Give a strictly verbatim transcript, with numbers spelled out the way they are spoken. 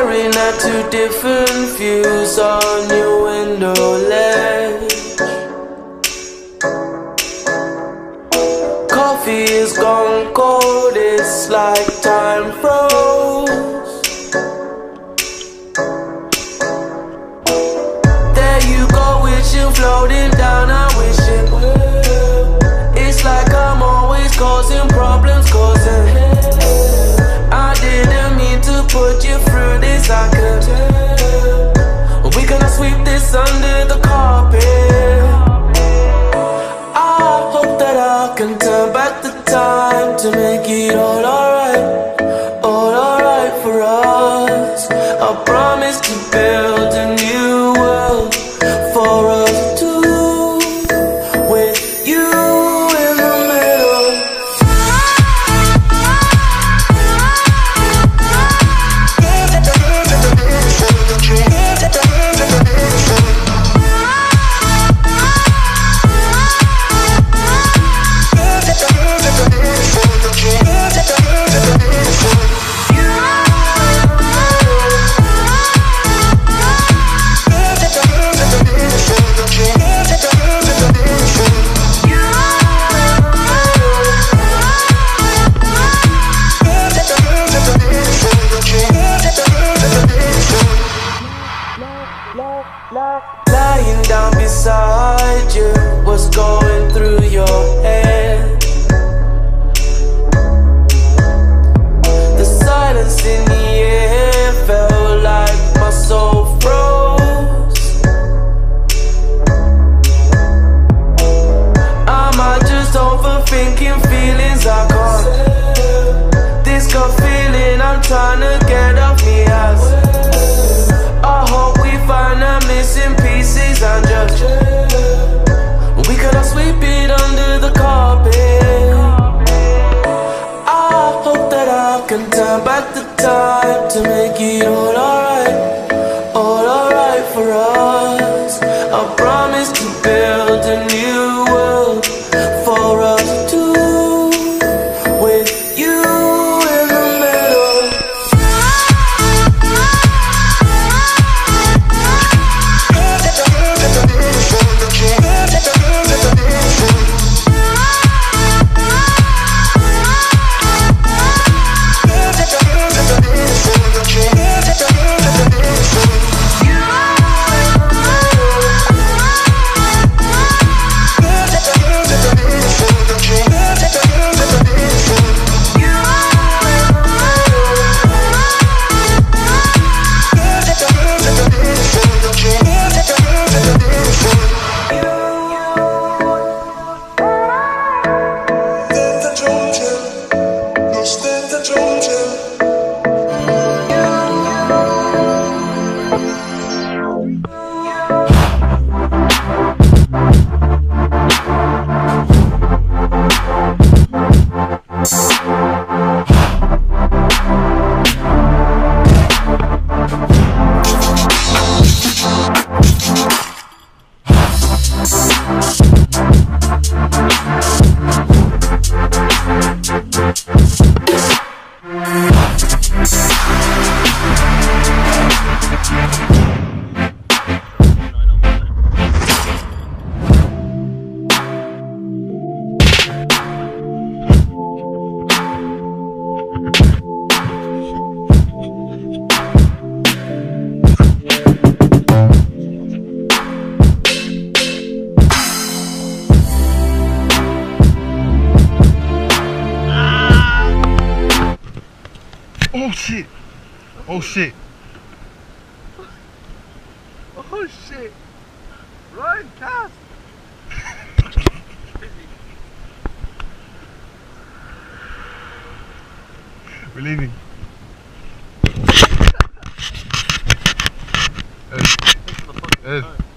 Staring at two different views on your window ledge. Coffee is gone cold, it's like time froze. There you go, wishing, floating down, I wish it will. It's like I'm always causing problems, causing hell. I didn't mean to put you through this, I could tell. We gonna sweep this under the carpet. I hope that I can turn back the time to make it all alright, all alright for us. I promise to build a new world for us two, with you in the middle. Lying down beside you, what's going through your head? The silence in the air felt like my soul froze. Am I just overthinking feelings I can't? This gut feeling I'm trying to get off me ass. I hope we find the missing pieces and just we could sweep it under the carpet. I hope that I can turn back the time to make it all alright, all alright for us. I promise to build a new world for us two, with you in the middle. Oh shit! Oh shit! Oh shit! Ryan, cast! We're leaving. Ed. Ed.